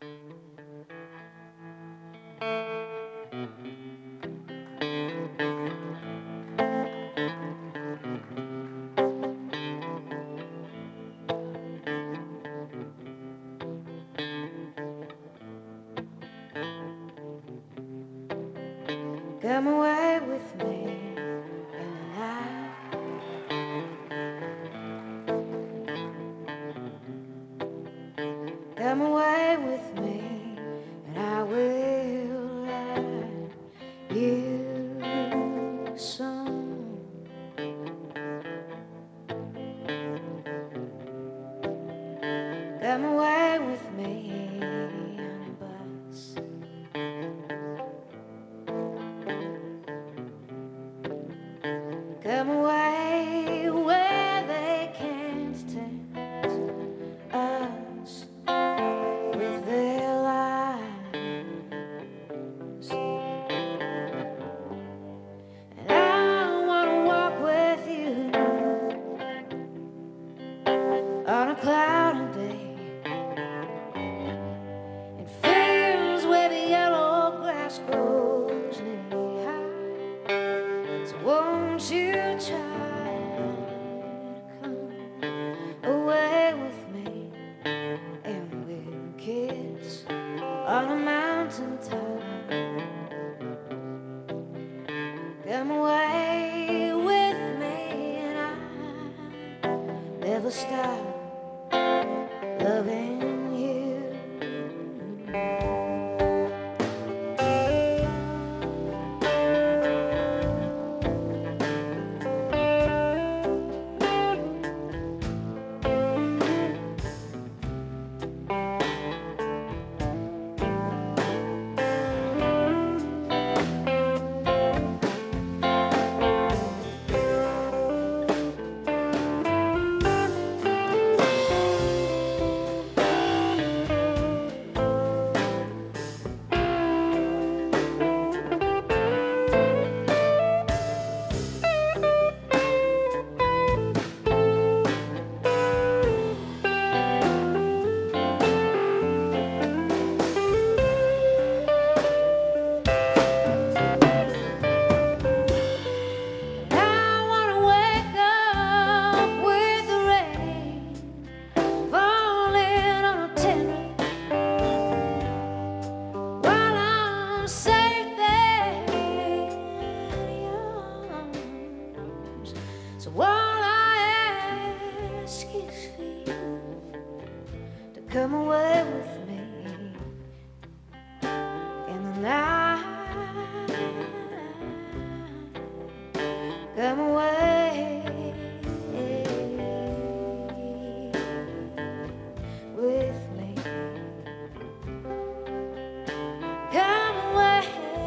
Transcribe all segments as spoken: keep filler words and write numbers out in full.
Come away with me in the night. Come away with me, and I will write you a song. Come away with me on a bus. Come away where they can't tempt us with their lies. And I want to walk with you on a cloudy day in fields where the yellow grass grows knee high. So won't you try to come away with me, and we'll kiss on a mountain top. Come away with me, and I never stop loving you. So all I ask is for you to come away with me in the night. Come away with me. Come away.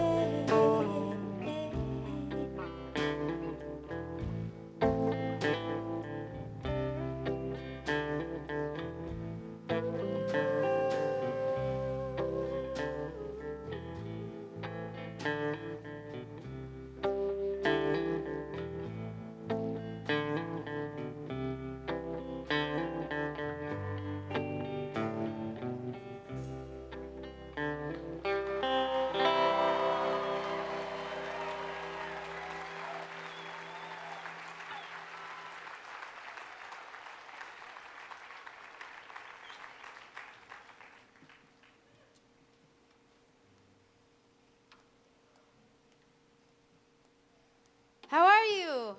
How are you?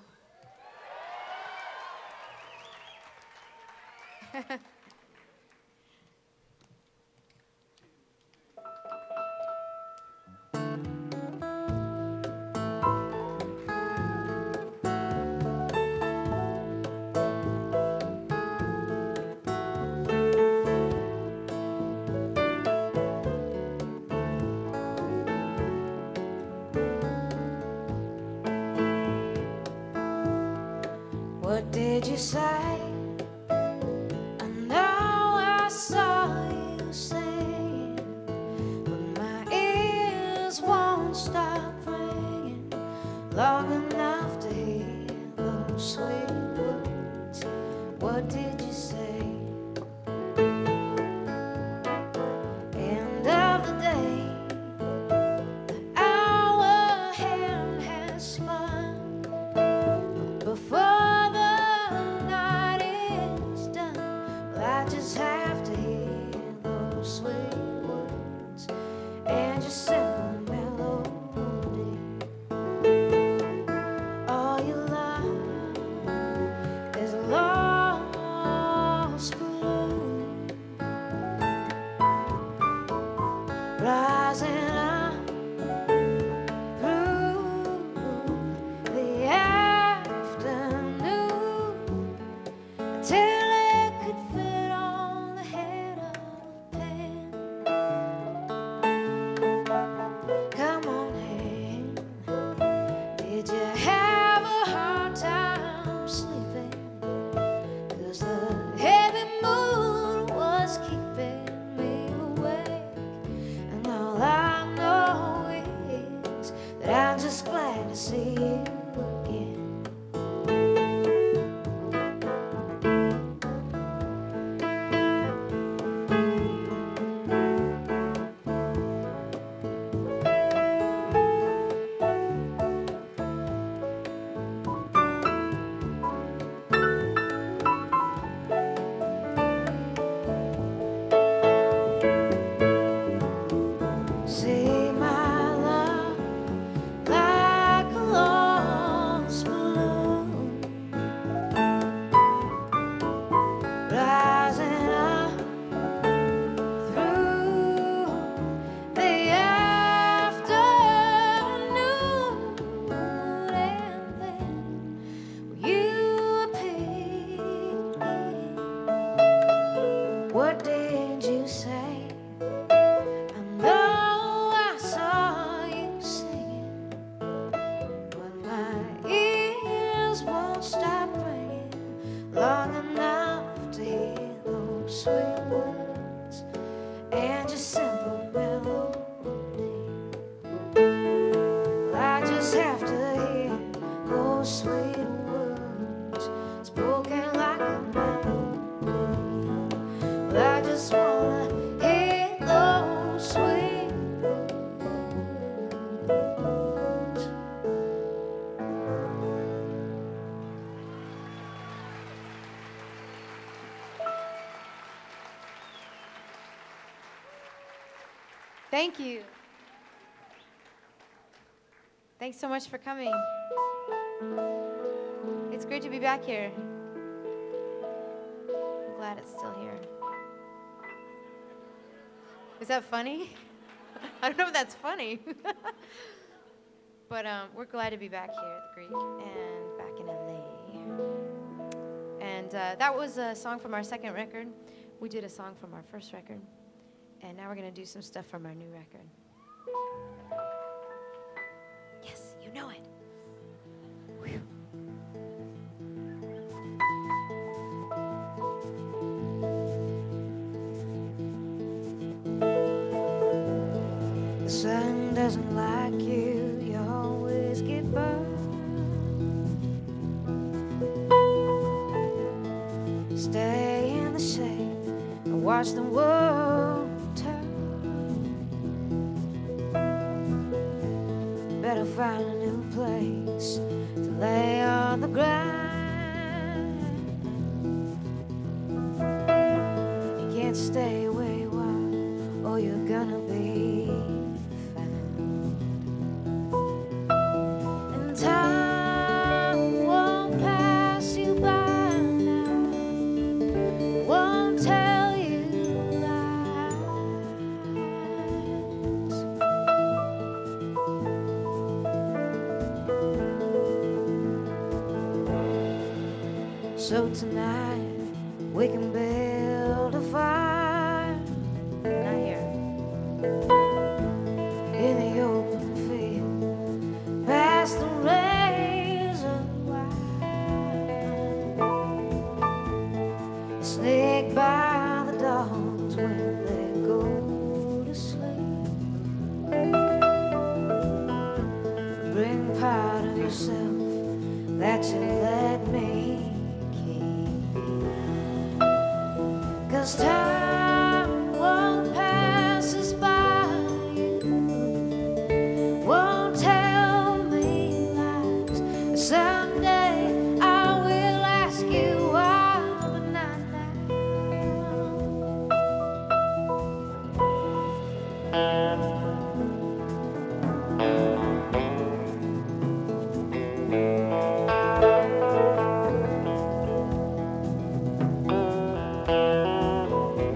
What did you say? I know I saw you saying, but my ears won't stop ringing long enough to hear those sweet words. What did you say? And to see you again. See my love like a lost balloon, rising up through the afternoon, and then you appeared. What did you say? Long enough to hear those sweet words and your simple melody. Well, I just have to hear those sweet words spoken like a melody. Well, I just wanna hear those sweet words. Thank you. Thanks so much for coming. It's great to be back here. I'm glad it's still here. Is that funny? I don't know if that's funny. But um, we're glad to be back here at the Greek and back in L A. And uh, that was a song from our second record. We did a song from our first record. And now we're going to do some stuff from our new record. Yes, you know it. Whew. The sun doesn't like you, you always get burned. Stay in the shade and watch the world turn. Better find a new place to lay on the ground. You can't stay where you are, or you're gonna be found. And time won't pass you by now, won't tell you lies. So tonight we can build a fire. Not here. In the open field, past the razor wire. Sneak by the dogs when they go to sleep. Bring part of yourself that you let me keep. 'Cause time won't pass us by, you won't tell me lies. Someday I will ask you why, but not now.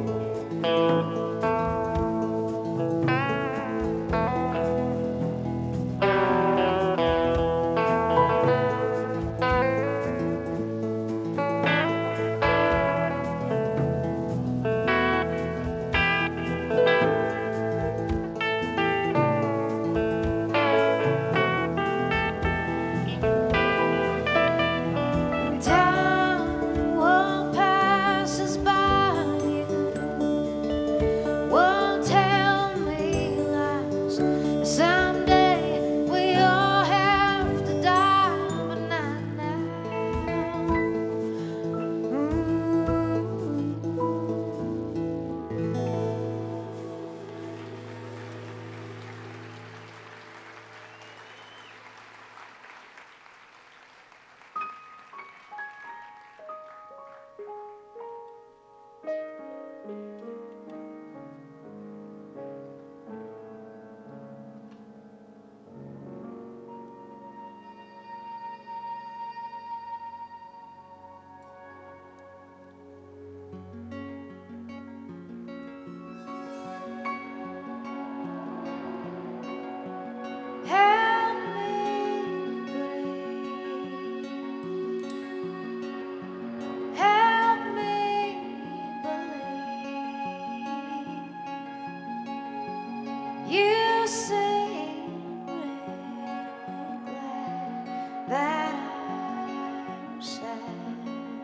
that I'm sad.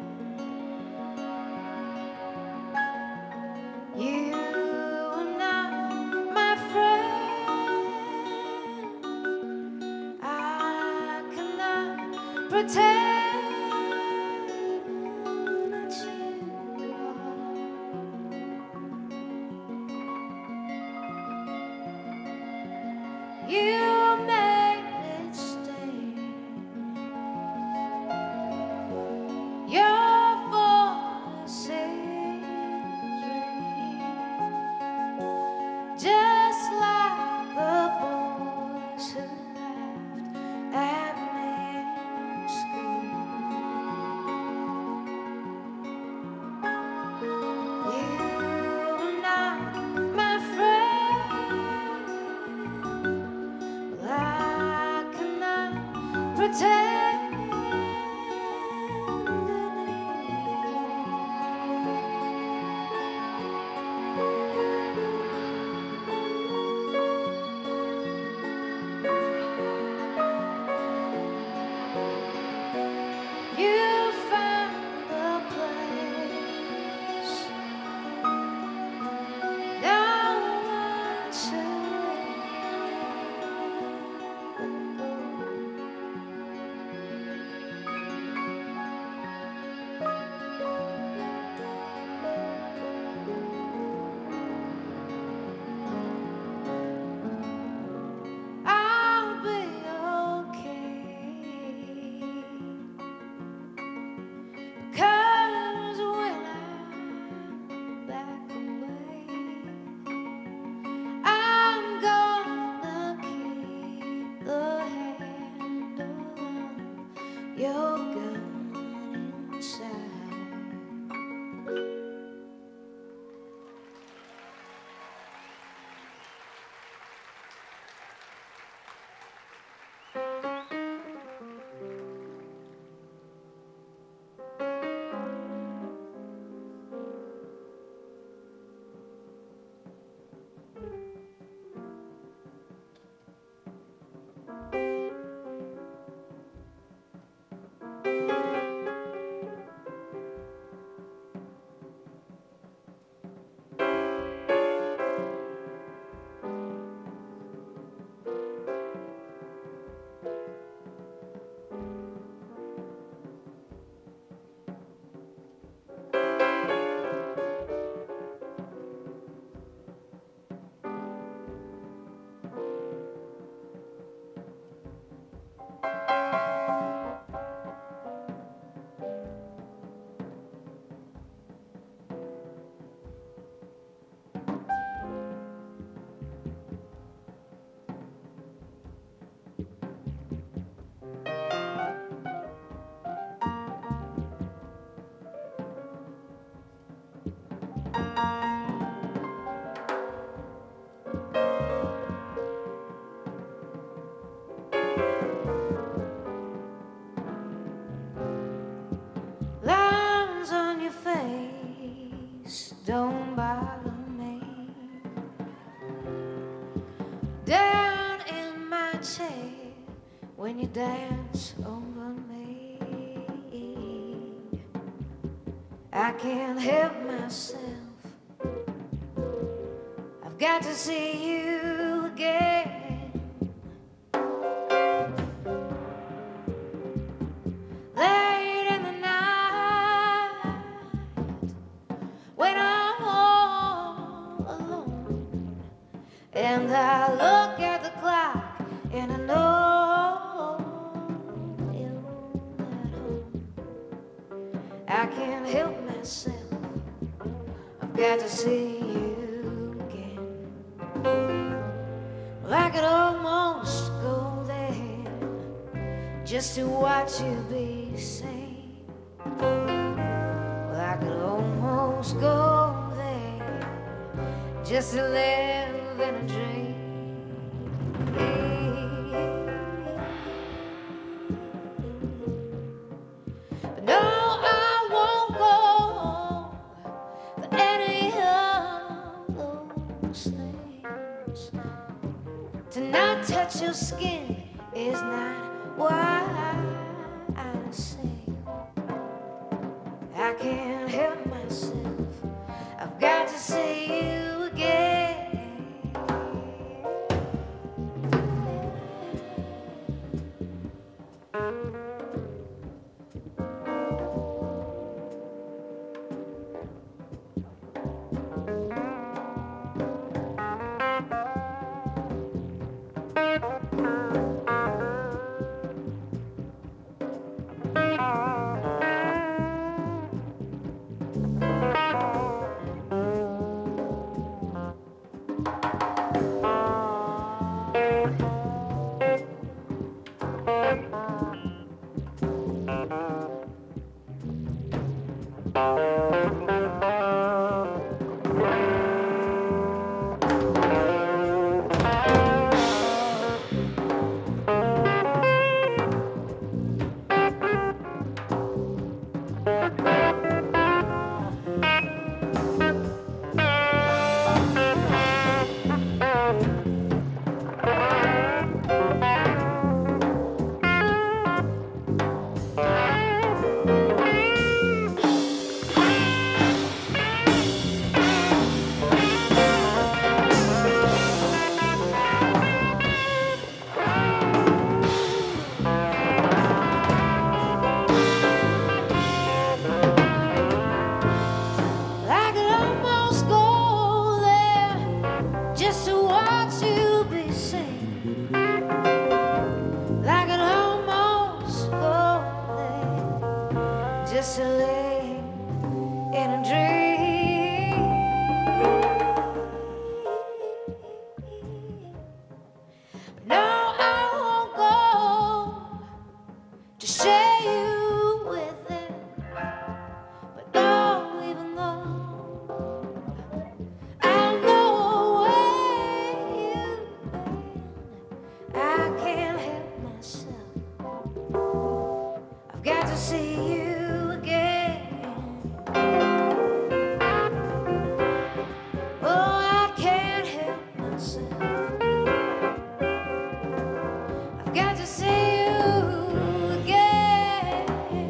You are not my friend. I cannot pretend that you are. You made it stay. Your voice is ringing, just like the boys who laughed at me in school. You are not my friend. Well, I cannot pretend you found the place no one should go. I'll be okay, 'cause when I'm back away, I'm gonna keep the handle on your gun inside. Lines on your face don't bother me. Down in my chair when you dance over me, I can't help myself. I've got to see you again. Late in the night, when I'm all alone, and I look at the clock, and I know you're not home. I can't help myself. I've got to see you again. Well, I could almost go there just to watch you be sane. Well, I could almost go there just to live in a dream. But no, I won't go for any of those things. To not touch your skin is not why guess I lay in a dream. But no, I won't go to share you with it. But no, even though I know where you've been, I can't help myself. I've got to see you again. Oh, I can't help myself. I've got to see you again.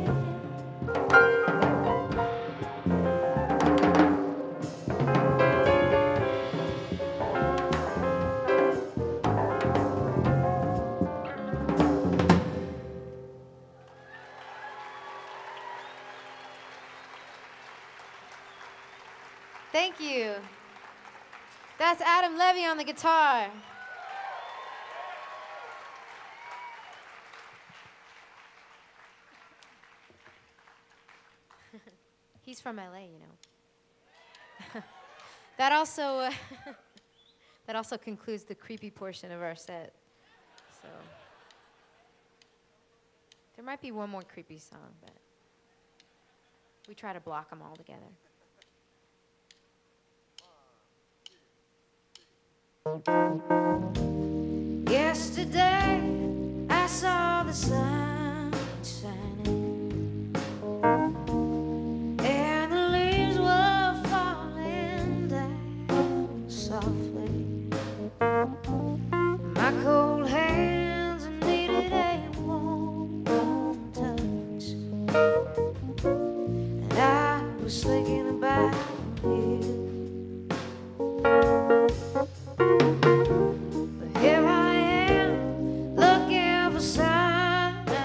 Thank you. That's Adam Levy on the guitar. He's from L A, you know. That also uh, that also concludes the creepy portion of our set. So there might be one more creepy song, but we try to block them all together. Yesterday I saw the sun shining, and the leaves were falling down softly. My cold hands needed a warm, warm touch, and I was thinking about you. Here I am, looking for signs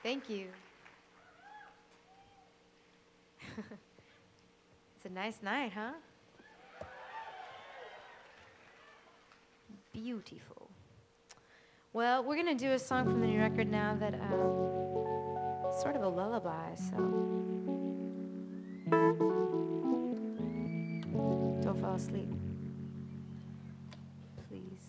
Thank you. It's a nice night, huh? Beautiful. Well, we're gonna do a song from the new record now that um, it's sort of a lullaby, so don't fall asleep, please.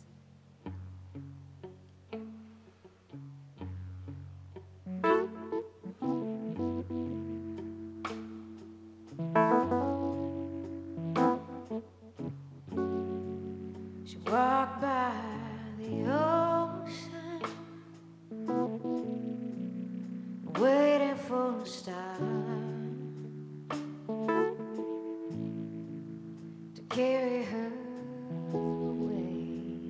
She walked by the ocean, waiting for a star to carry her away,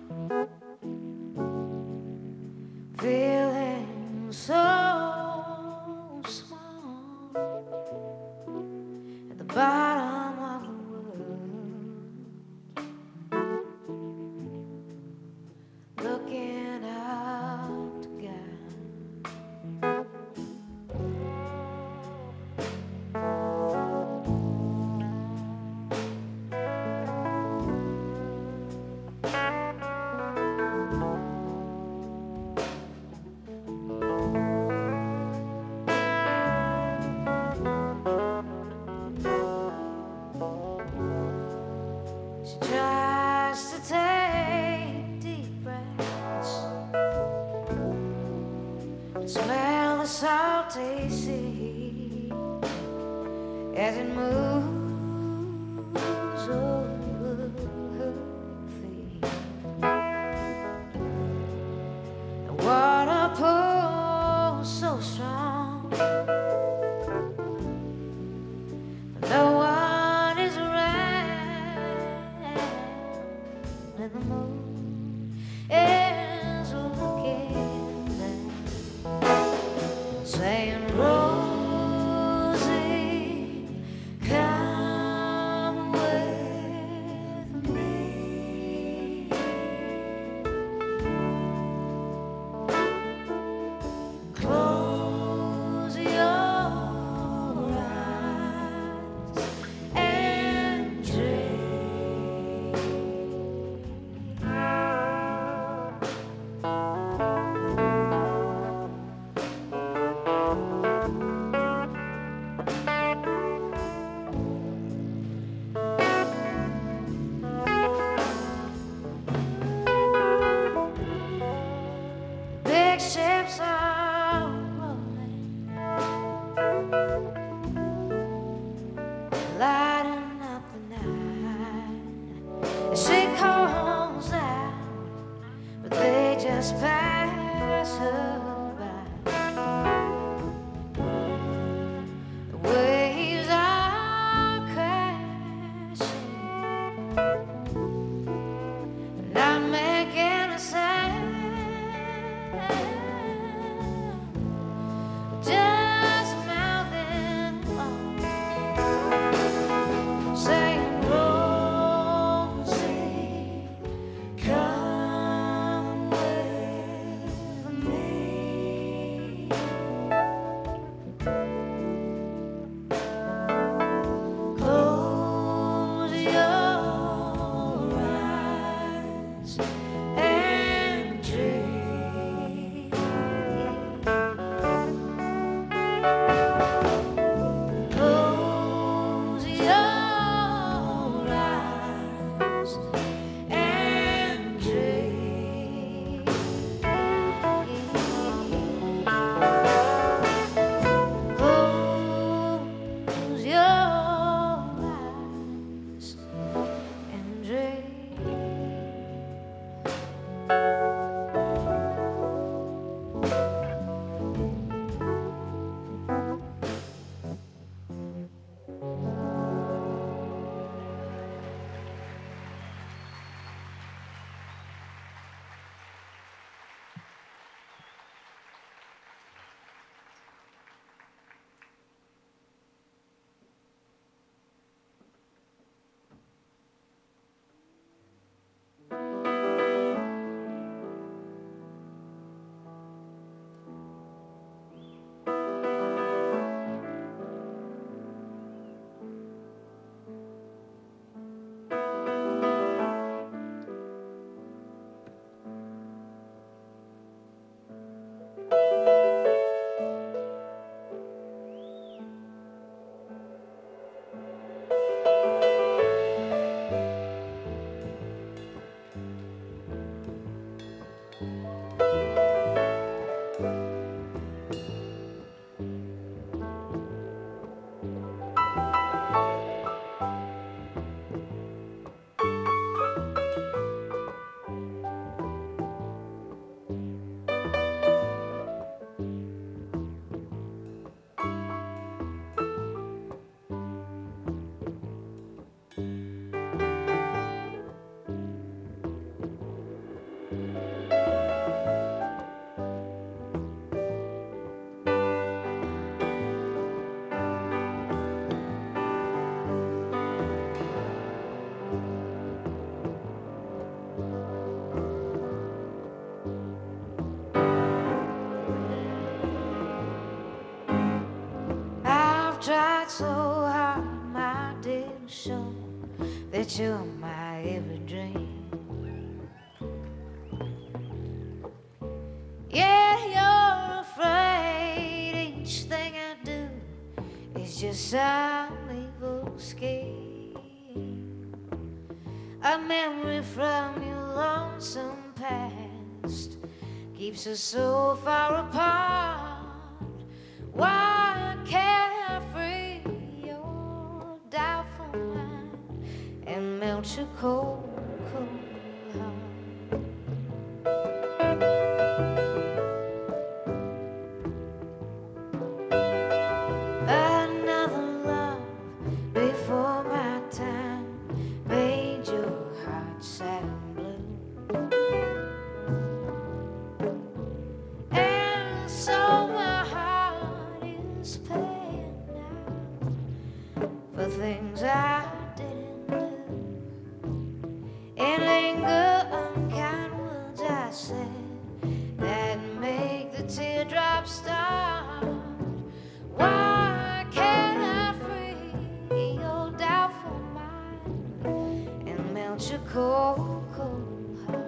feeling so small at the bottom of the looking out to God. She tries to take deep breaths to smell the salty sea as it moves over her feet. The water pulls so strong, no one is around, and the moon is looking down, saying, Rosie, come with me. Close your eyes and dream. Big ships are rolling, lighting up the night. She calls out, but they just pass her by. The waves are crashing, not making a sound, just mouthing on, saying, Rosie, come with me. Close your tried so hard, my dear, to show that you're my every dream. Yeah, you're afraid each thing I do is just some evil scheme. A memory from your lonesome past keeps us so far apart. Why can't I free your doubtful mind and melt your cold, cold heart? Another love before my time made your heart sad and blue, and so my heart is paying now for things I didn't do. In anger, unkind words I said that make the teardrops start. Why can't I free your doubtful mind and melt your cold, cold heart?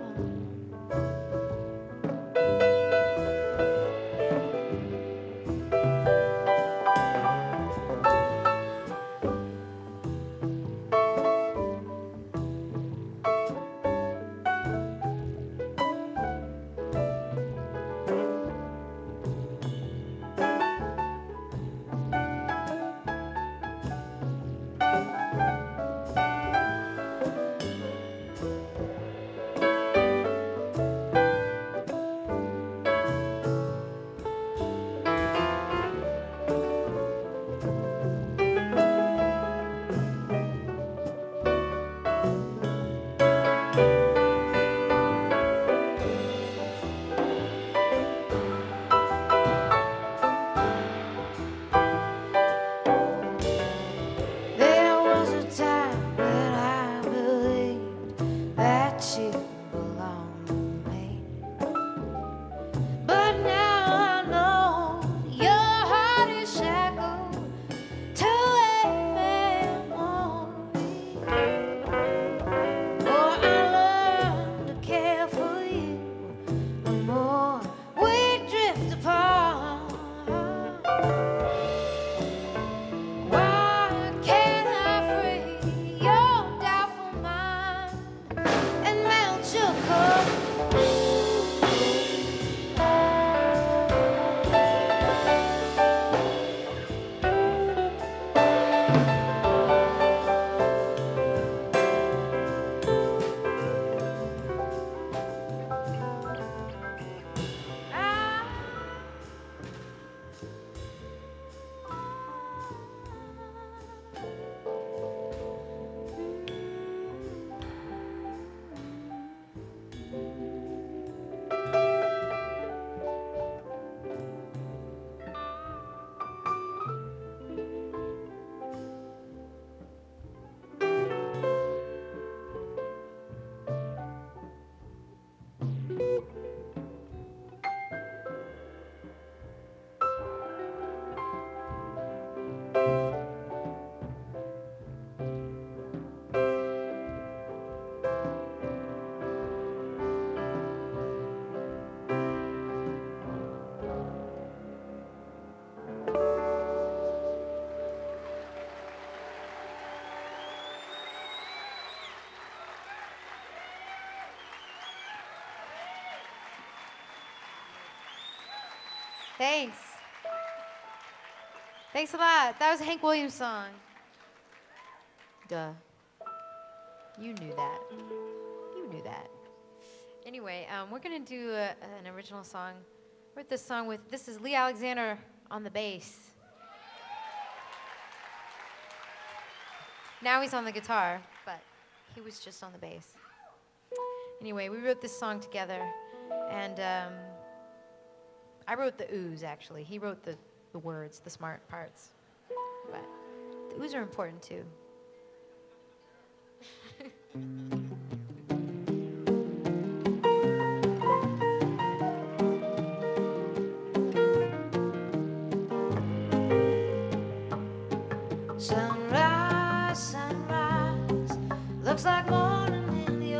Thanks. Thanks a lot. That was a Hank Williams song. Duh. You knew that. You knew that. Anyway, um, we're going to do a, an original song. Wrote this song with, this is Lee Alexander on the bass. Now he's on the guitar, but he was just on the bass. Anyway, we wrote this song together, and um, I wrote the oohs, actually. He wrote the, the words, the smart parts. But the oohs are important, too.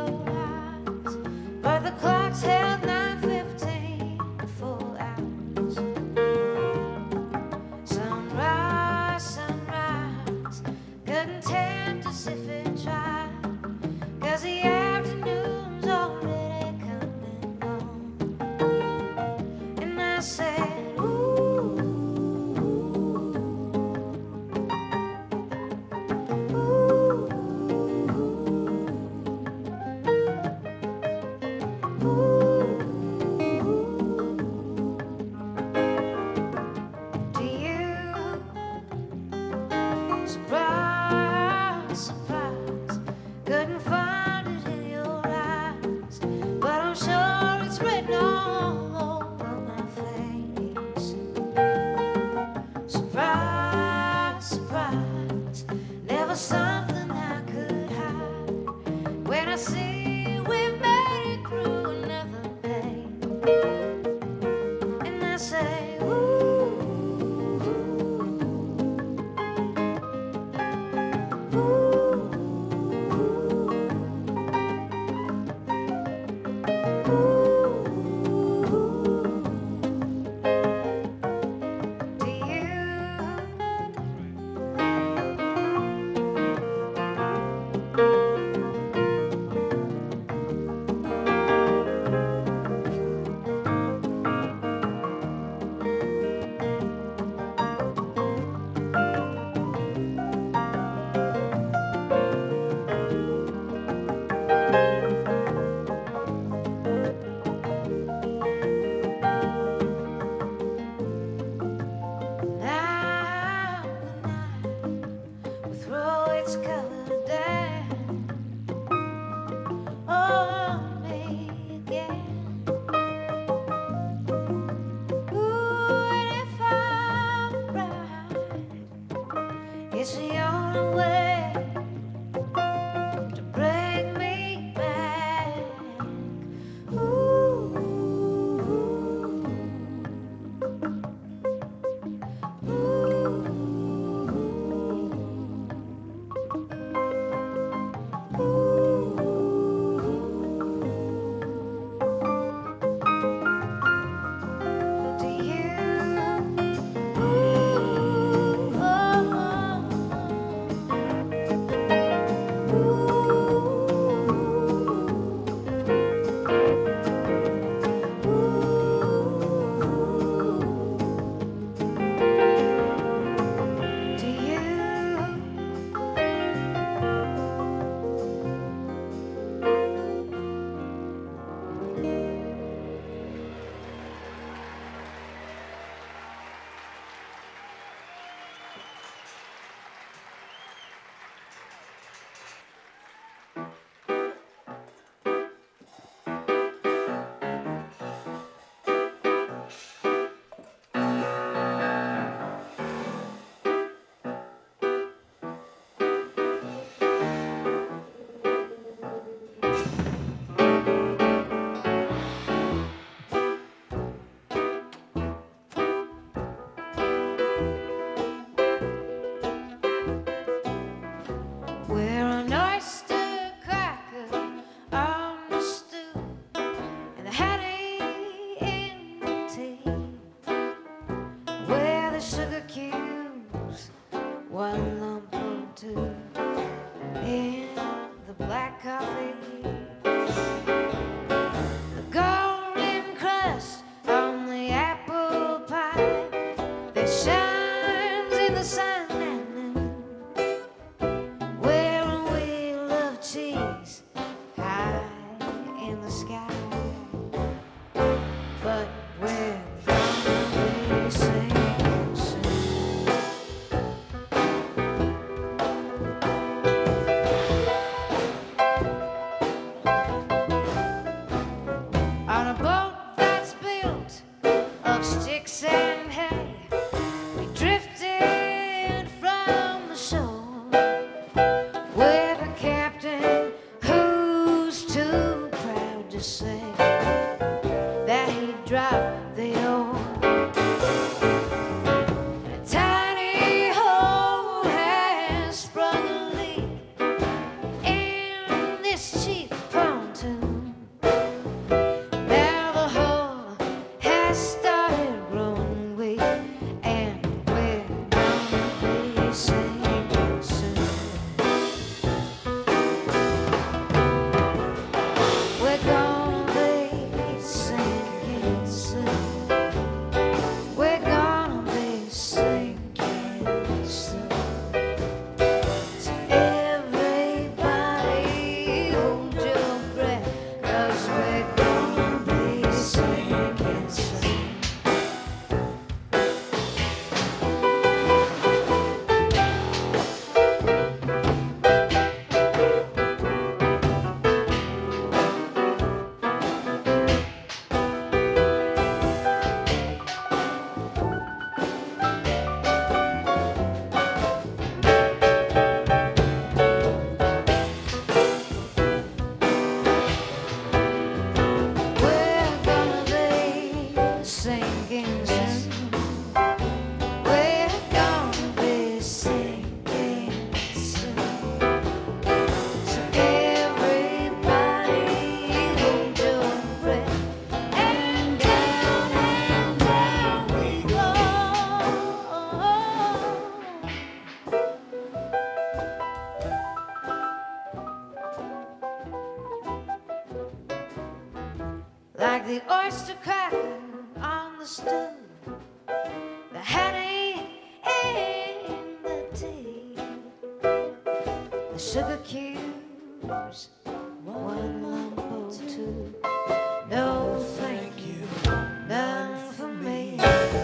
your eyes, but the clock's held nine fifteen full hours. Sunrise, sunrise, couldn't tempt us if it tried, 'cause the afternoon's already come and gone. And I said, ooh, ooh, ooh. To you, surprise, surprise, couldn't find it in your eyes, but I'm sure it's written all over my face. Surprise, surprise, never something I could hide. When I see we've made it through another day, and I say, ooh, ooh, to you. Now the night will throw its color down on me again. Ooh, and if I'm right, it's the only way to bring me back. Ooh, to you, ooh, oh, ooh, to you. We're an oyster cracker on the stew, and the honey in the tea. Where the sugar cubes, one lump or two, in the black coffee. The golden crust on the apple pie that shines in the sun at noon. We're a wheel of cheese high in the sky, but we're gonna be sinking soon. On a boat that's built of sticks and hay, we drifted from the shore with a captain who's too proud to say that he dropped the oar. And a tiny hole has sprung a leak in this cheap pond. like the oyster cracker on the stove, the honey in the tea, the sugar cubes, one lump or two. No, thank you, none for me.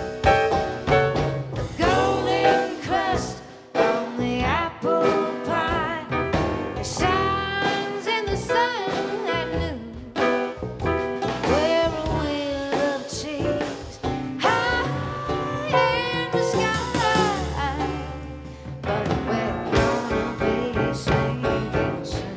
The golden crust on the apple pie, it shines in the sun at noon. Where a wheel of cheese high in the sky, but we're gonna be sinking soon.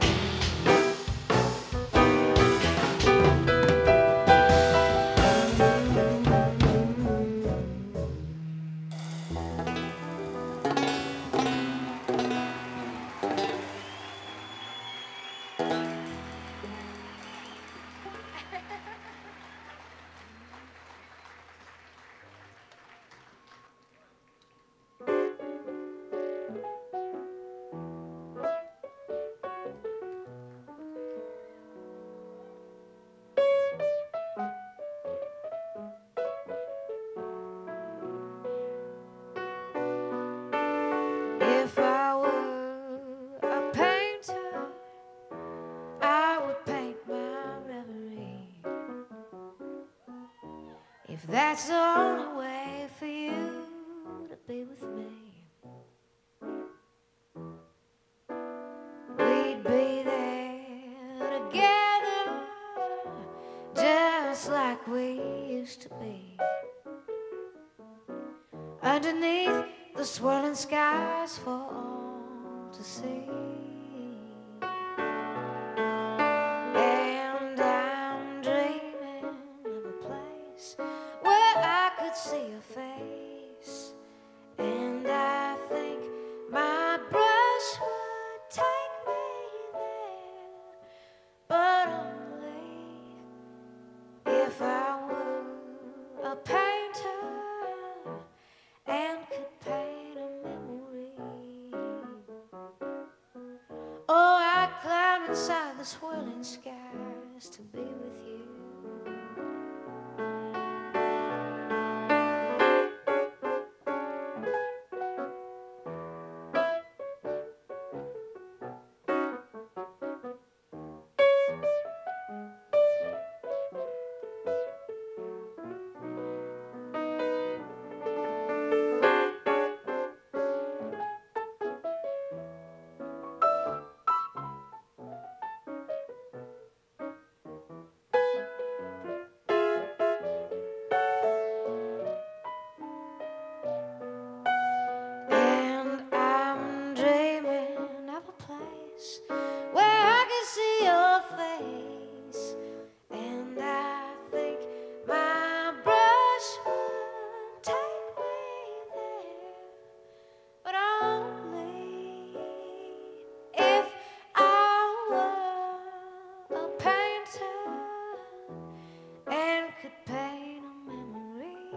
If I were a painter, I would paint my reverie. If that's the only way for you to be with me, we'd be there together, just like we used to be, underneath the swirling skies for all to see. And I'm dreaming of a place where I could see your face, and I think my brush would take me there, but only if I were a painter and could paint a memory. Oh, I'd climb inside the swirling skies to be with you. And I'm dreaming of a place where I can see your face, and I think my brush would take me there, but only if I were a painter and could paint a memory.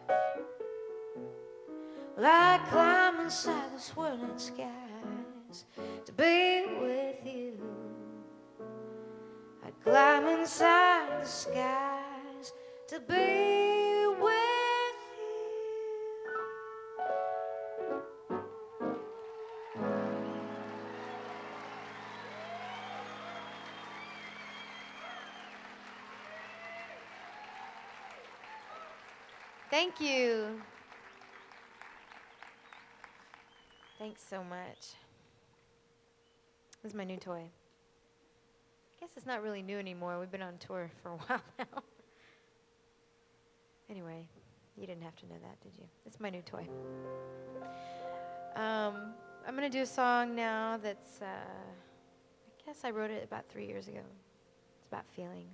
Well, I climb inside the swirling skies to be with you. I climb inside the skies to be with you. Thank you. Thanks so much. This is my new toy. I guess it's not really new anymore. We've been on tour for a while now. Anyway, you didn't have to know that, did you? It's my new toy. Um, I'm going to do a song now that's, uh, I guess I wrote it about three years ago. It's about feelings.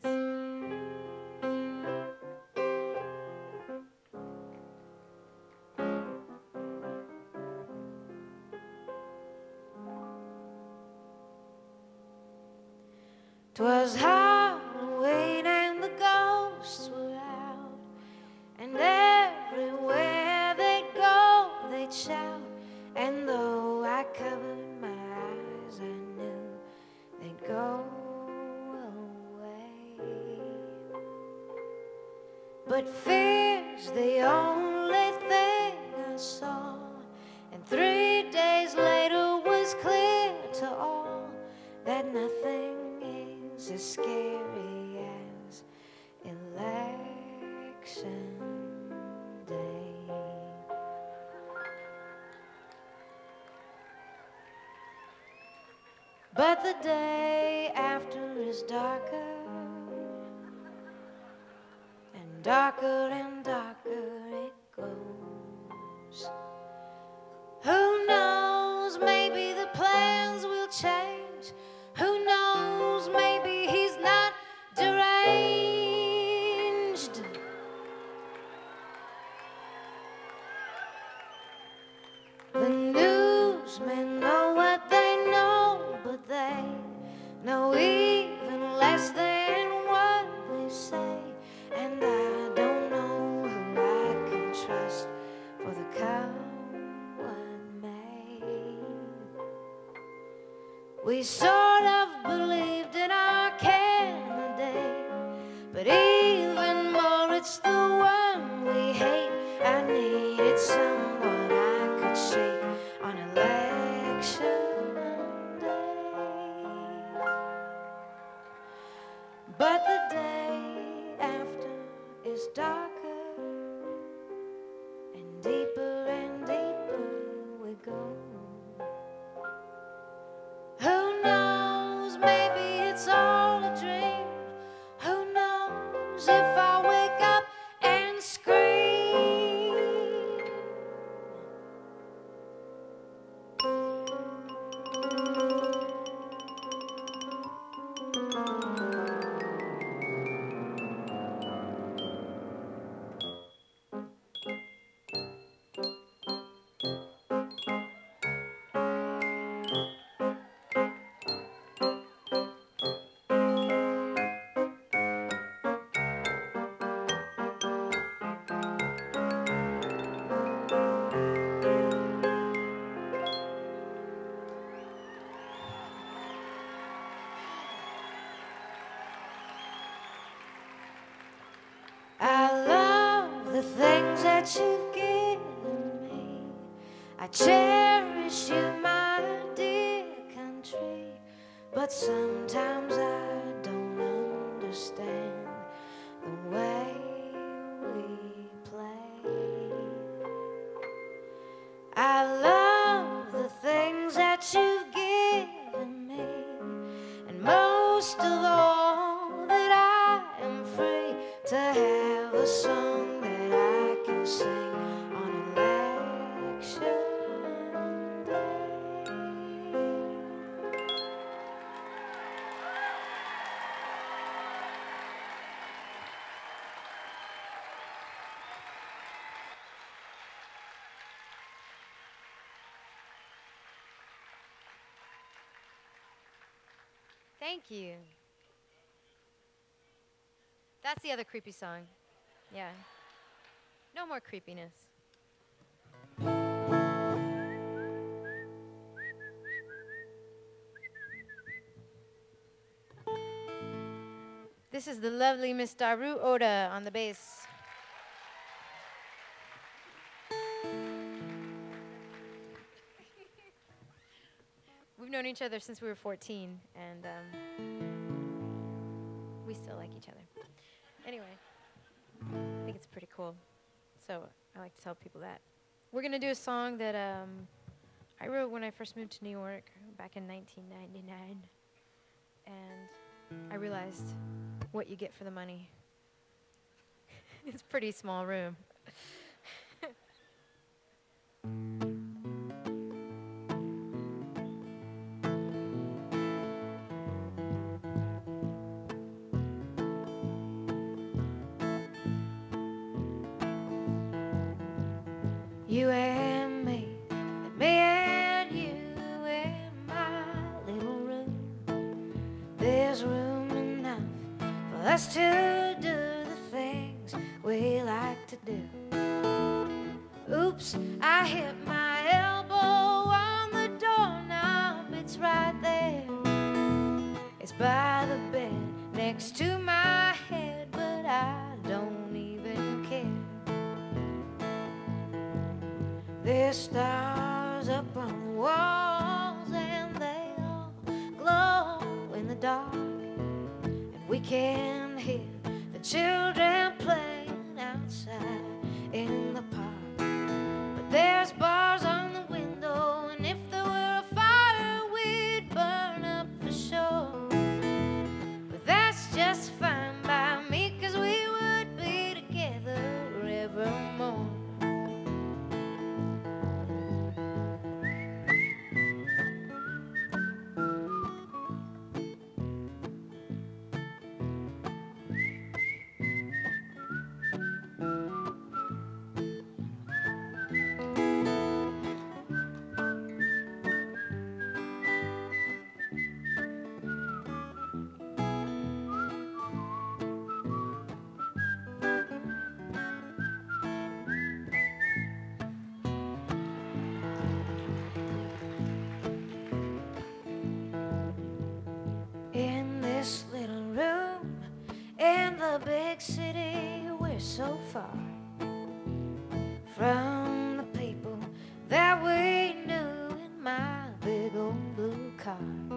'Twas Halloween and the ghosts were out, and everywhere they'd go, they'd shout. And though I covered my eyes, I knew they'd go away. but fear's the only thing I saw. And three days later was clear to all that nothing is as scary as election day. But the day after is darker, and darker and darker it goes. Who knows, maybe the plans will change. Who knows, maybe he's not deranged. The newsmen know what they know, but they know even less than what they say. And I don't know who I can trust, for the come what may. We sort of believed in our candidate, but even more it's the one we hate. I needed someone I could shake on election day. But the day after is darker, and deeper and deeper we go. Who knows, maybe it's all a dream. Who knows if I wake up and scream. I love the things that you've given me. I cherish you, my dear country. But sometimes I don't understand the way we play. I love the things that you've given me, and most of all that I am free to have a song that I can sing on election day. Thank you. That's the other creepy song. Yeah. No more creepiness. This is the lovely Miss Daru Oda on the bass. We've known each other since we were fourteen, and um, we still like each other. Anyway, I think it's pretty cool. So I like to tell people that. We're going to do a song that um, I wrote when I first moved to New York back in nineteen ninety-nine. And I realized what you get for the money. It's a pretty small room. You and me, and me and you in my little room. There's room enough for us to do the things we like to do. Oops, I hit my elbow on the doorknob. It's right there. It's by the bed next to my head, but I don't even There's stars up on the walls and they all glow in the dark. And we can hear the children playing outside in the park. But there's bars on the window, and if there were a fire, we'd burn up for sure. But that's just fine by me, 'cause we would be together evermore. In this little room in the big city, we're so far from the people that we knew in my big old blue car.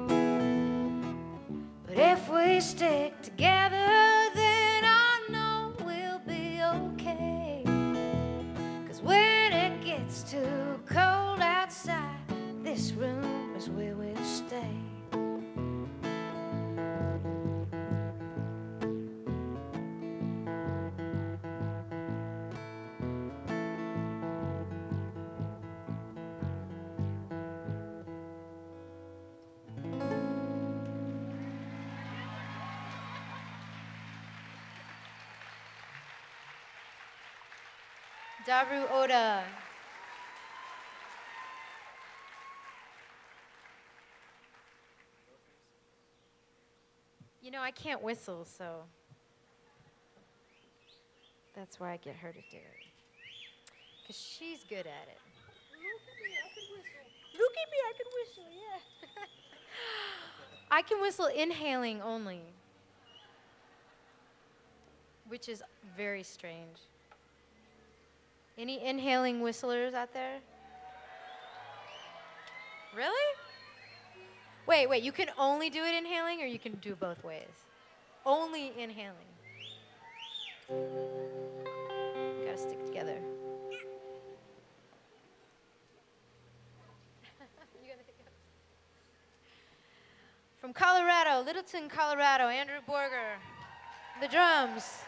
But if we stick together, then I know we'll be okay. 'Cause when it gets too cold outside, this room is where we'll stay. Daru Oda. You know, I can't whistle, so that's why I get her to do it. Because she's good at it. Look at me, I can whistle. Look at me, I can whistle, yeah. I can whistle inhaling only, which is very strange. Any inhaling whistlers out there? Really? Wait, wait, you can only do it inhaling, or you can do both ways? Only inhaling. Gotta stick together. You got the hiccups. From Colorado, Littleton, Colorado, Andrew Borger, the drums.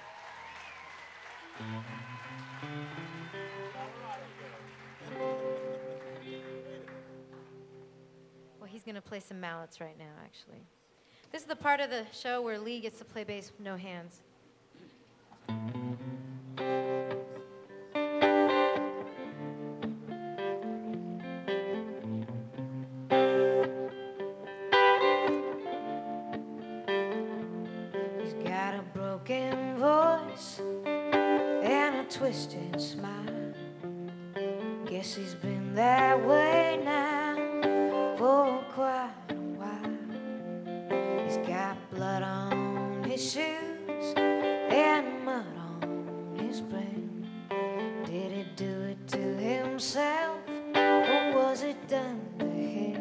Well, he's gonna play some mallets right now, actually. This is the part of the show where Lee gets to play bass with no hands. He's got a broken voice and a twisted smile. Guess he's been that way now for quite a while. He's got blood on his shoes and mud on his brain. Did he do it to himself, or was it done to him?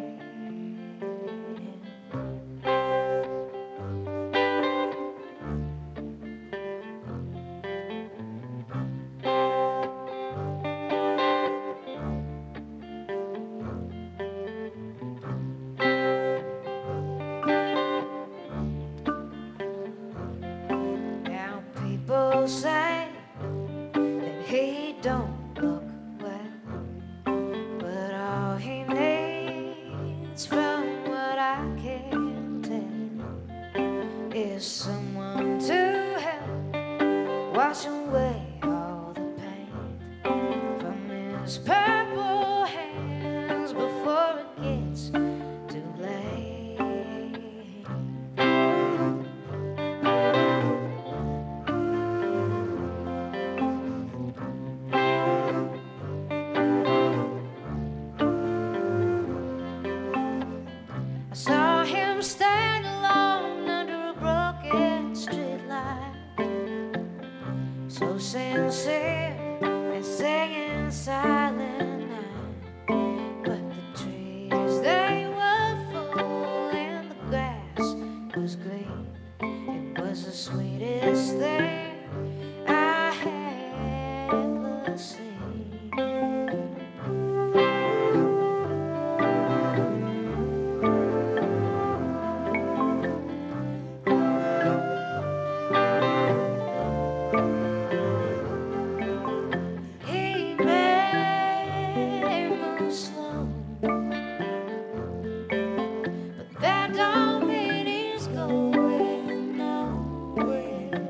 Now people say that he don't look well, but all he needs, from what I can tell, is someone to help wash away all the pain from his purple hands before it gets too late. I saw him stand alone under a broken streetlight, so sincere and singing silent night. was the sweetest thing I had ever seen. He may move slow, but that don't mean he's going nowhere.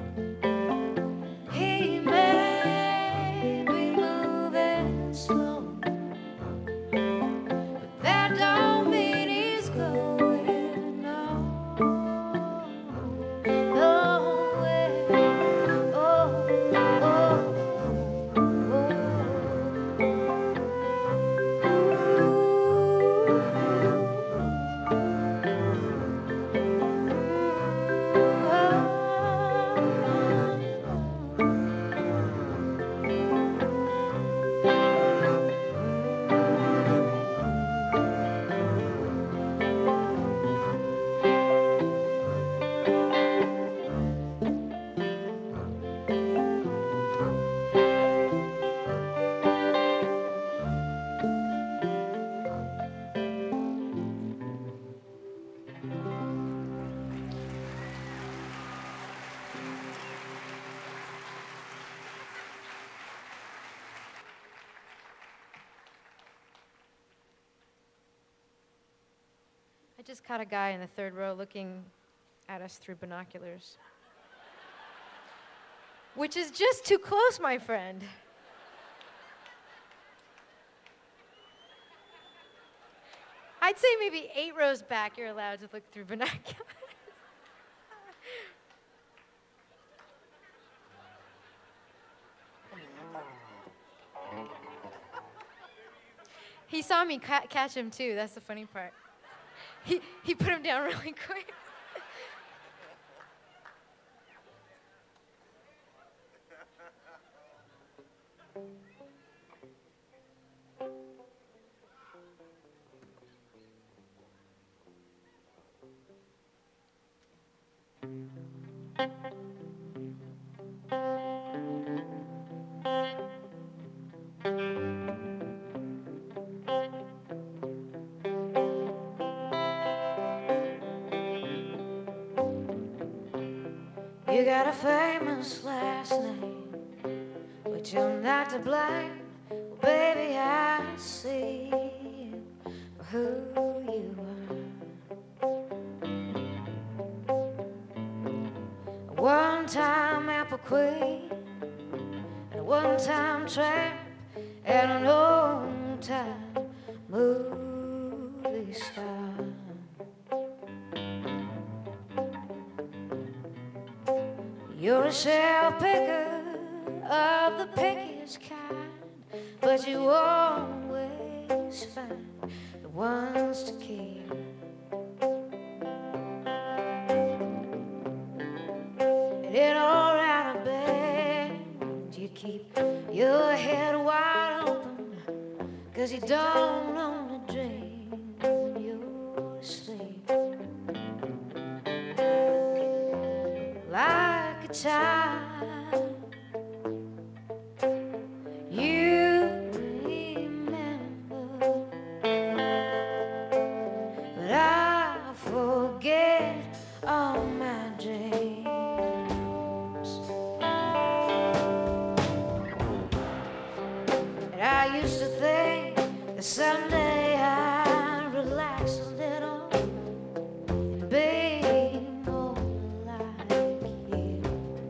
He may be moving slow, but that don't mean he's going nowhere. Oh, oh, I just caught a guy in the third row looking at us through binoculars. Which is just too close, my friend. I'd say maybe eight rows back you're allowed to look through binoculars. He saw me ca- catch him too, that's the funny part. He, he put him down really quick. you got a famous last name, but you're not to blame. Well, baby, I see you for who you are. A one-time apple queen, and a one-time tramp, and an old-time movie star. You're a shell picker of the pickiest kind, but you always find the ones to keep. And in or out of bed, you keep your head wide open, 'cause you don't only dream when you're asleep. Like a child, you remember, but I forget all my dreams. And I used to think that someday I'd relax a little and be more like you.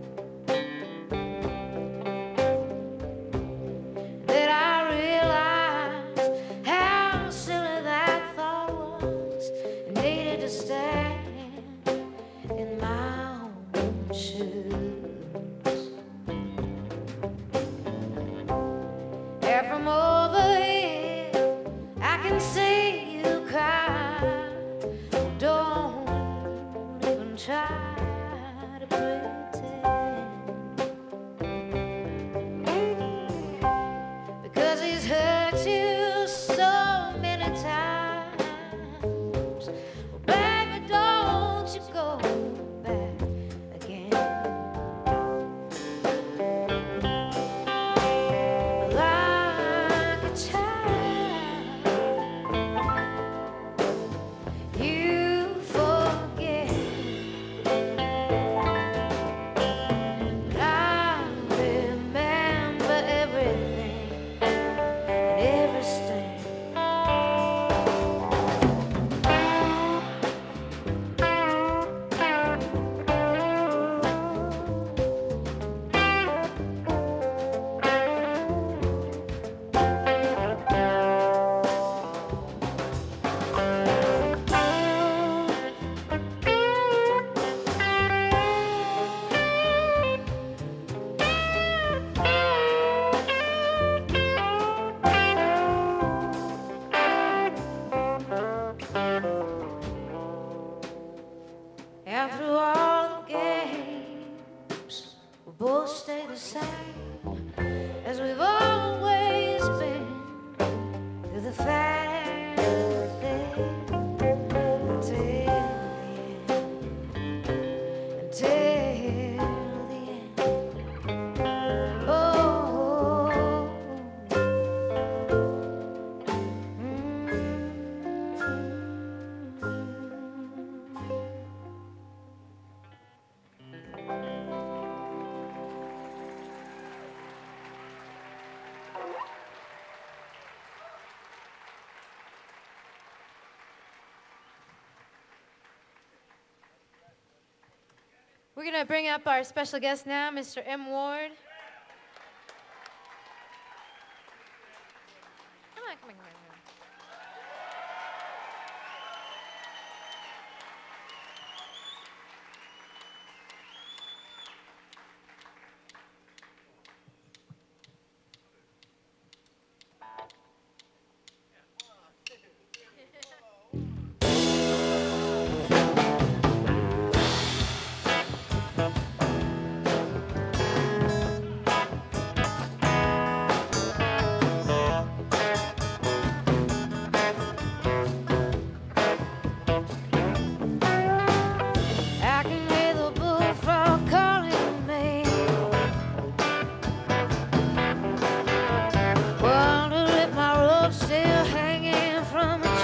Then I realized how silly that thought was. It needed to stand in my own shoes. And from over here, I can see you cry. Don't even try to pretend, because he's hurt you so many times. Well, baby, don't you go back both stay the same as we've always been, through the fat and the thin, until the end, until the end. Oh, mm. We're going to bring up our special guest now, Mister M. Ward. Come on, come on, come on, come on. I can hear the bullfrog calling me. Wonder if my rope's still hanging from a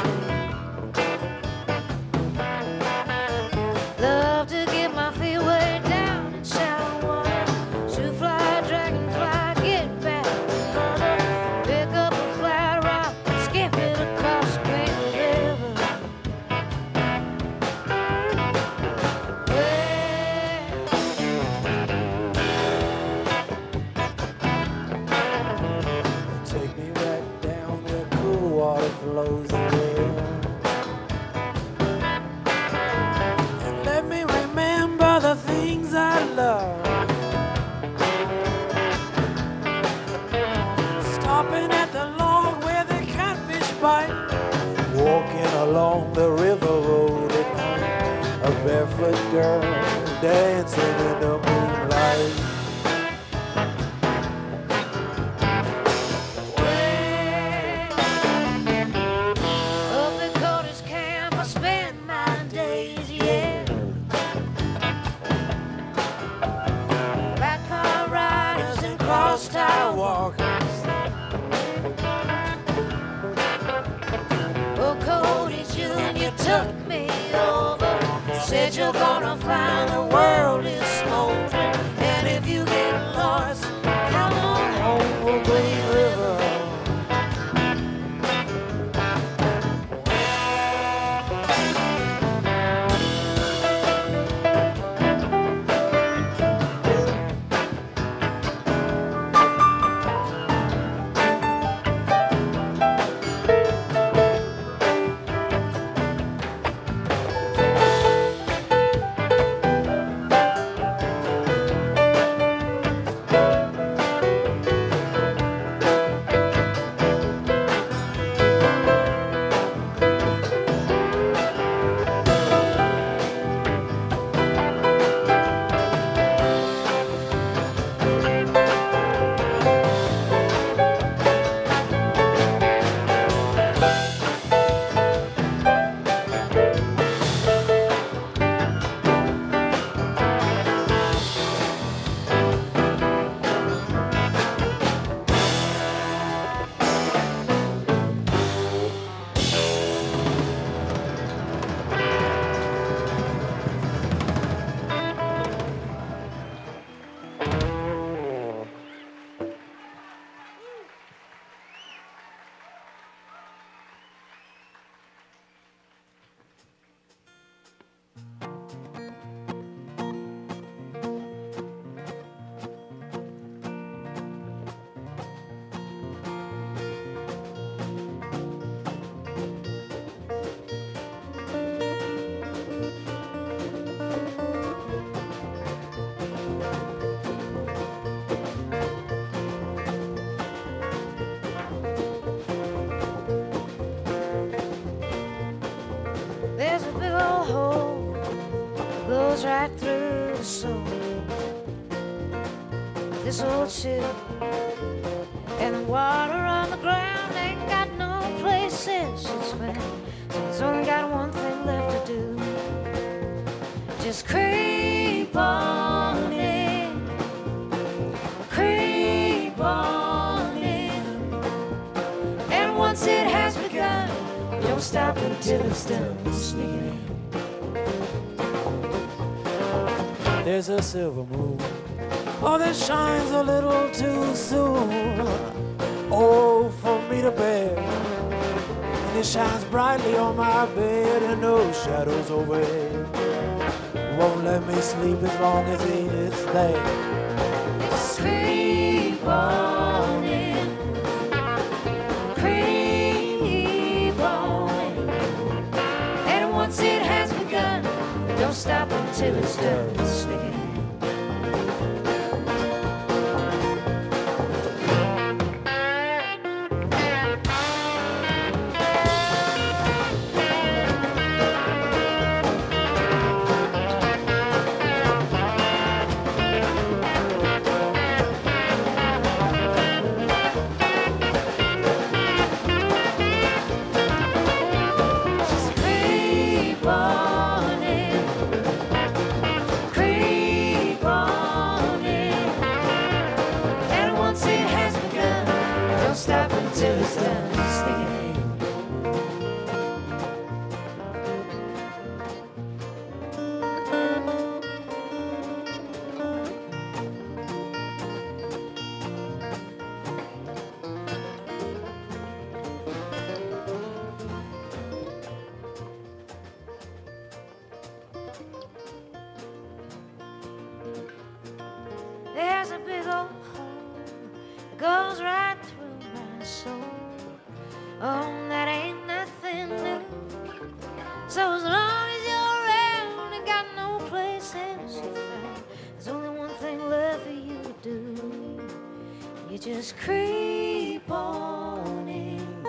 tree. Love to get my feet way down in shallow water. Shoot fly, dragonfly, get back further. Pick up a flat rock, skip it across the Green River. Take me right down where cool water flows away. And let me remember the things I love. Stopping at the log where the catfish bite. Walking along the river road at night. A barefoot girl dancing in the moonlight. Up at Cody's camp, I spend my days, yeah. Flat car riders and cross-tie walkers. Oh, Cody Junior took me over. Said you're gonna find the world is smoldering. And if you get lost, come on home, we'll Green River. There's a big old hole that goes right through the soul. so chill, and the water on the ground ain't got no places it's found. So it's only got one thing left to do. Just creep on in, creep on in. And once it has begun, don't stop until it's done sneaking in. There's a silver moon, oh, that shines a little too soon, oh, for me to bear. And it shines brightly on my bed, and those shadows overhead won't let me sleep as long as it's there. Just creep on in, creep on in. And once it has begun, don't stop until it's done sneaking in. There's a big old hole that goes right through my soul. Oh, that ain't nothing new. So as long as you're around and got no place else you found, there's only one thing left for you to do. You just creep on in,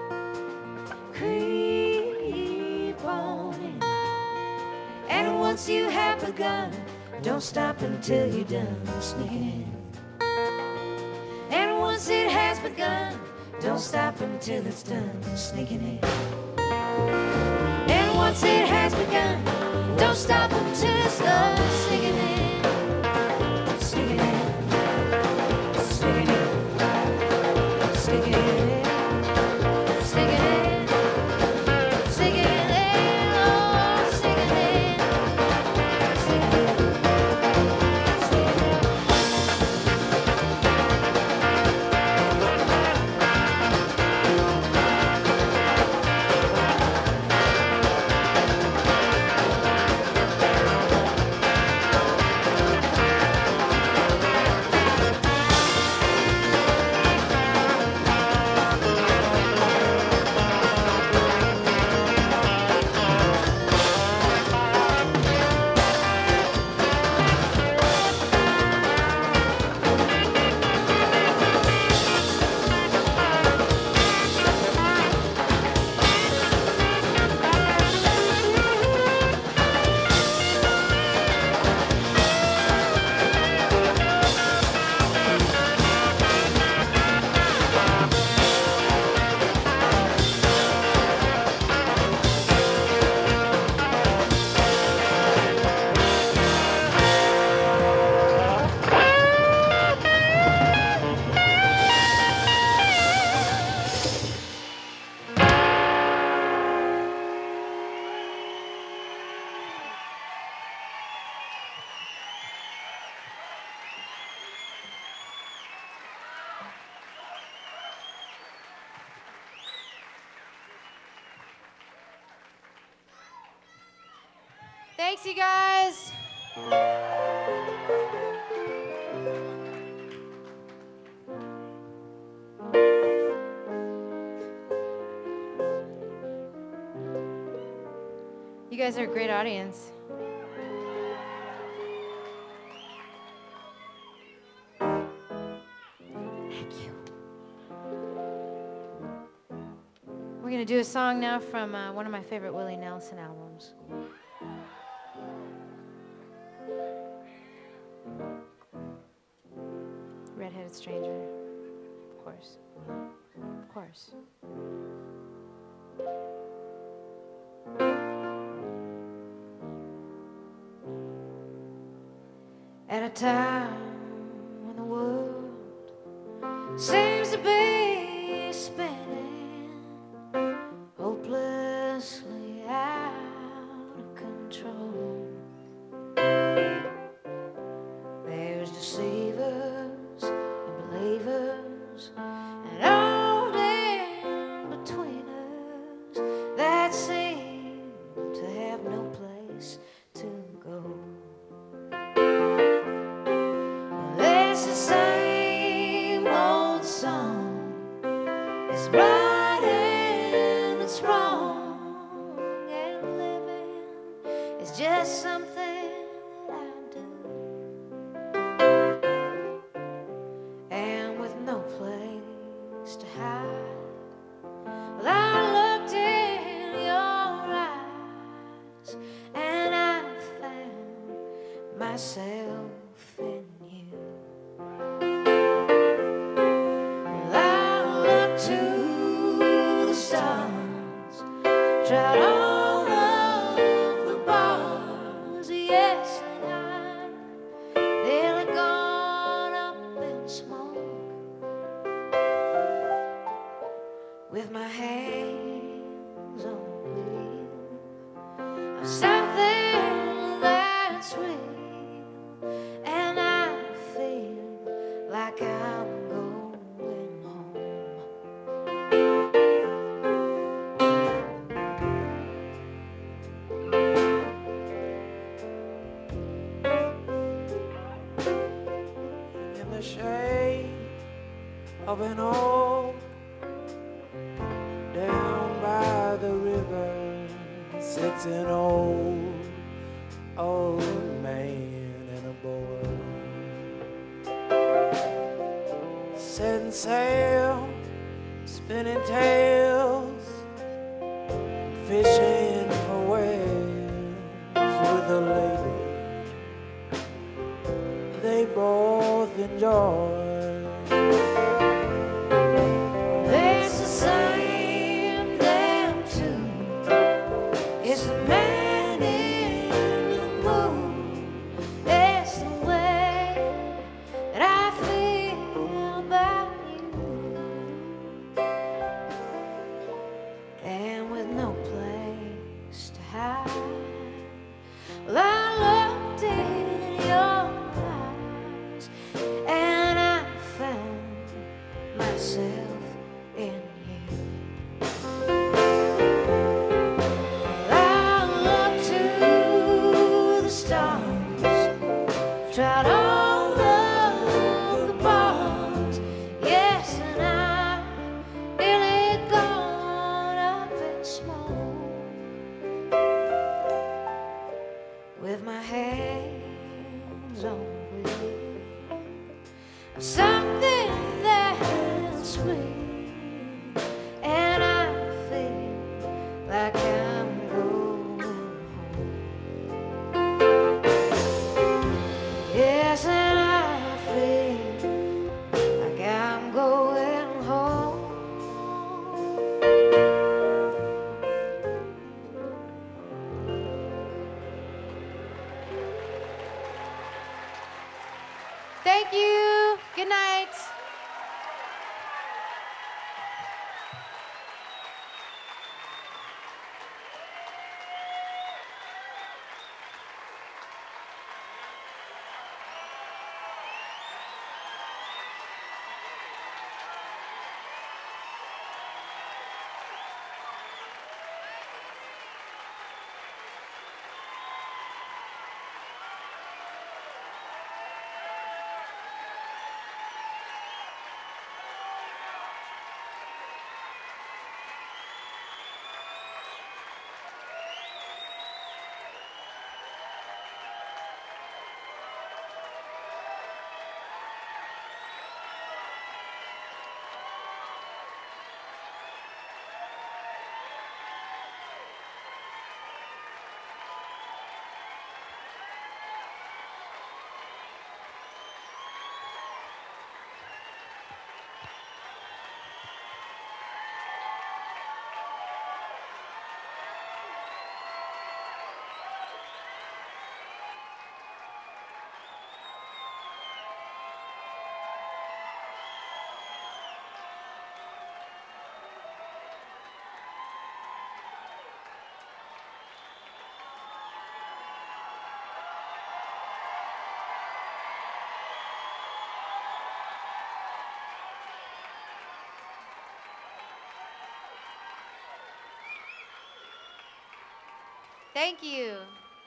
creep on in. And once you have begun, don't stop until you're done sneaking in. And once it has begun, don't stop until it's done sneaking in. And once it has begun, don't stop until it's done sneaking in. Sneaking in, sneaking in, sneaking in, sneaking in, sneaking in, oh, sneaking in, sneaking in. Thanks, you guys. You guys are a great audience. Thank you. We're going to do a song now from uh, one of my favorite Willie Nelson albums. Redheaded Stranger. Of course. Of course. At a time when the world seems to be spinning hopelessly out of control, there's deceivers and believers and all in between us that seem to have no place to go. It's the same old song. It's right and it's wrong, and living is just something that I do. And with no place to hide, well, I looked in your eyes and I found myself in you. Well, I looked to the stars, tried all of the bars, yes, and I'm nearly gone up in smoke with my hands on the wheel of something that's real, and I feel like I'm going home. In the shade of an oak down by the river sits an old, old man and a boy, setting sail, spinning tails, fishing for whales with a lady they both enjoy. It's the same damn tune. It's the man in the moon. It's the way that I feel about you. And with no place to hide, well, I looked in your eyes and I found myself in you. Well, I looked to the stars, tried all of the bars, yes, and I nearly gone up in smoke with my hands on the wheel of something that's sweet, and I feel like I'm going home. Yes, and I feel like I'm going home. Thank you. Good night. Thank you.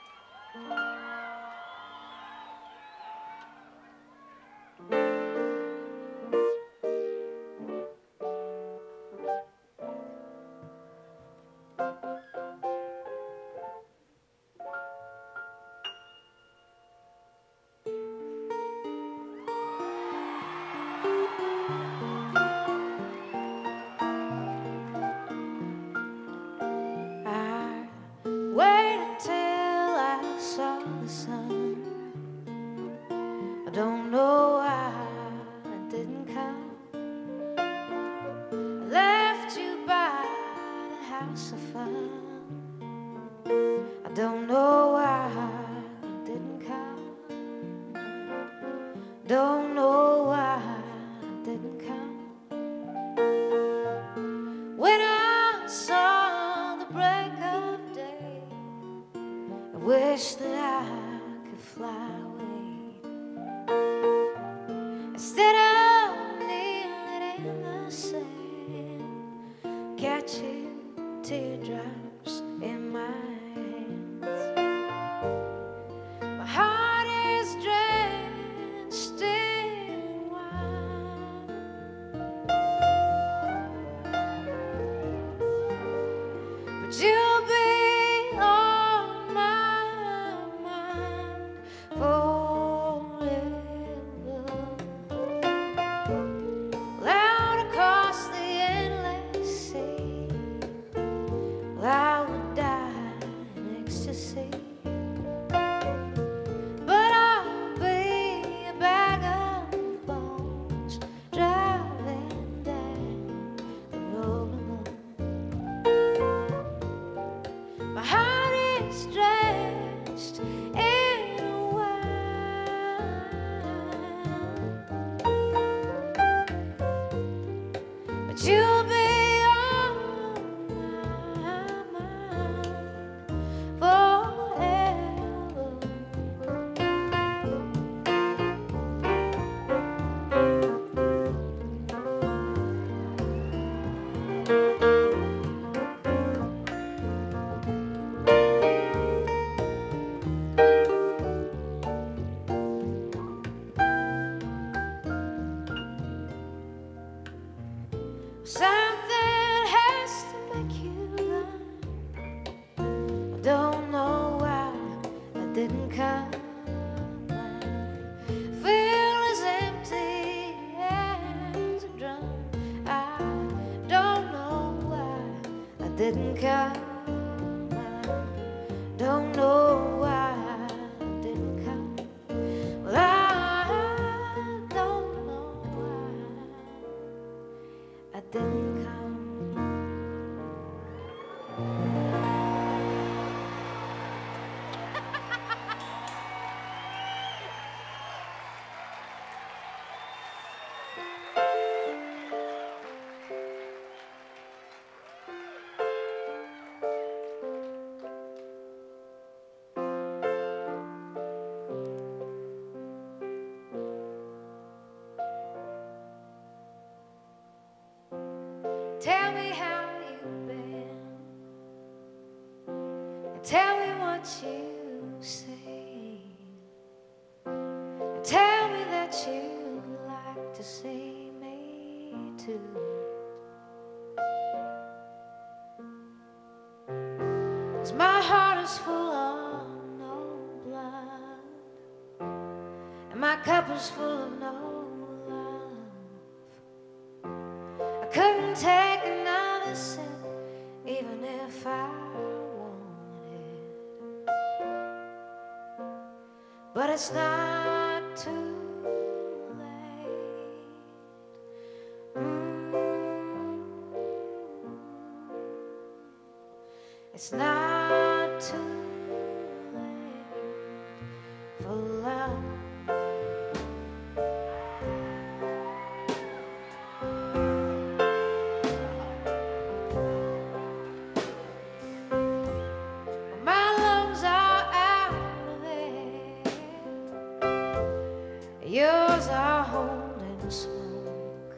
Waited till I saw the sun. I don't know why it didn't come. I left you by the house of fun. I don't know why it didn't come. Don't know why it didn't come. When I saw the break of day, I wish that I could fly away. Instead of kneeling in the sand, catching teardrops in my hands. My heart is drenched in wine, but you'll be on my mind forever. Loud across the endless sea, well, I would die in ecstasy. But I'll be a bag of bones driving down the road alone. My heart is drenched in wine, but you'll be on my mind forever. Something has to make you run. I don't know why I didn't come. I feel as empty as a drum. I don't know why I didn't come. I don't know why I didn't come. Well, I don't know why I didn't come. Tell me how you've been, and tell me what you've seen, and tell me that you'd like to see me too. 'Cause my heart is full of no blood, and my cup is full of no love. I couldn't take another sip, even if I wanted. But it's not too late. Mm. It's not too late for love. My lungs are out of air, yours are holding smoke,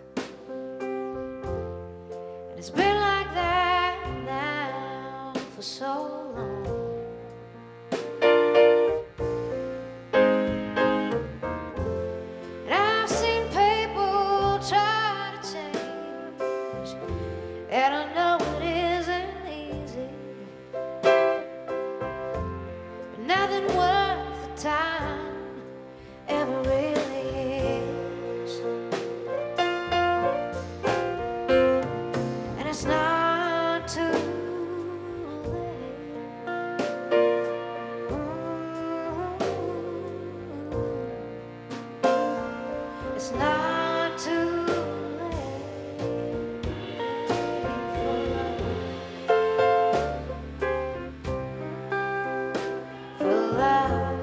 and it's been like that now for so long. it's not too late for love, for love,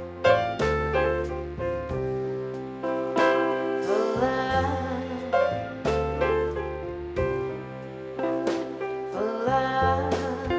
for love, for love.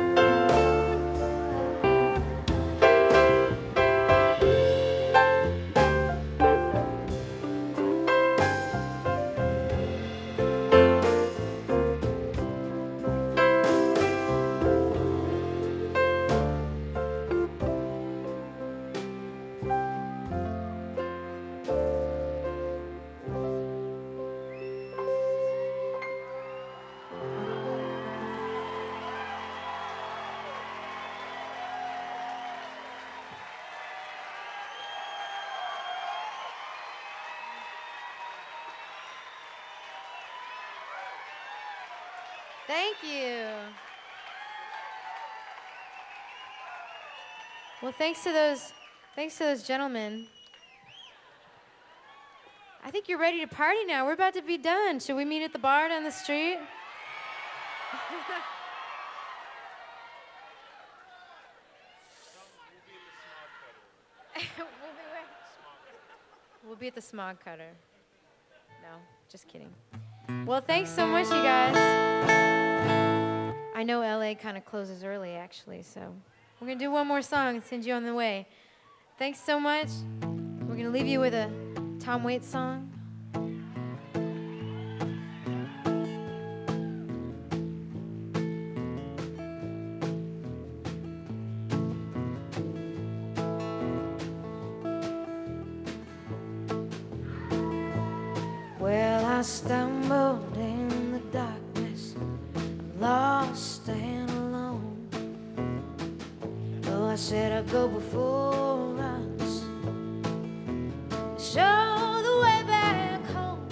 Thank you. Well, thanks to those, thanks to those gentlemen. I think you're ready to party now. We're about to be done. Should we meet at the bar down the street? we'll, be where? We'll be at the smog cutter. No, just kidding. Well, thanks so much, you guys. I know L A kind of closes early, actually, so we're going to do one more song and send you on the way. Thanks so much. We're going to leave you with a Tom Waits song. Well, I stumbled in the darkness, I'm lost and alone. Though I said I'd go before us, show the way back home.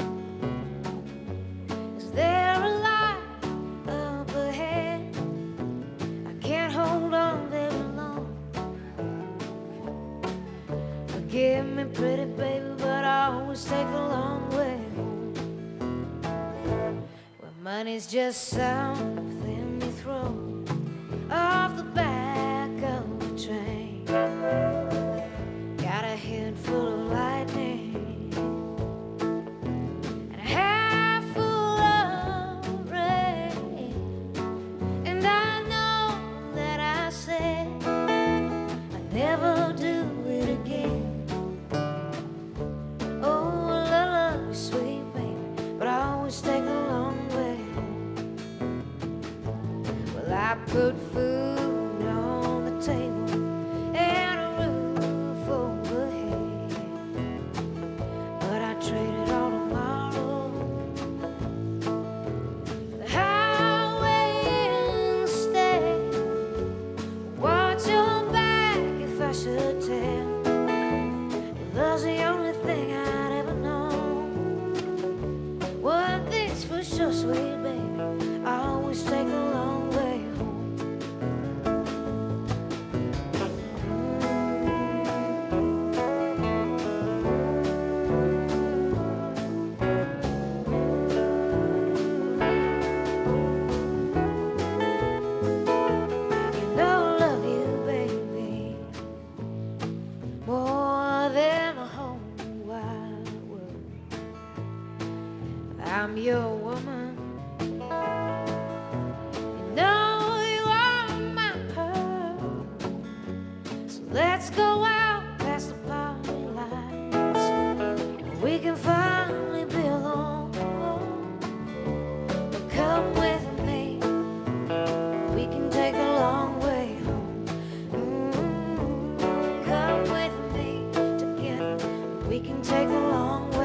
Is there a light up ahead? I can't hold on very long. Forgive me, pretty baby, but I always take the long way. Money's just something you throw off the back of a train. Got a head full of lightning and a half full of rain. And I know that I said I'd never do it again. Oh, I love you, sweet baby, but I always take the long way. I put food on the table and a roof overhead, but I traded all tomorrow for the highway instead. Watch your back if I should tell. Your love's the only thing I'd ever know. One thing's for sure, sweet baby, I always take the long way. I'm your woman. You know you are my pearl. So let's go out past the party lights. We can finally be alone. But come with me. We can take a long way home. Mm-hmm. Come with me together. We can take a long way.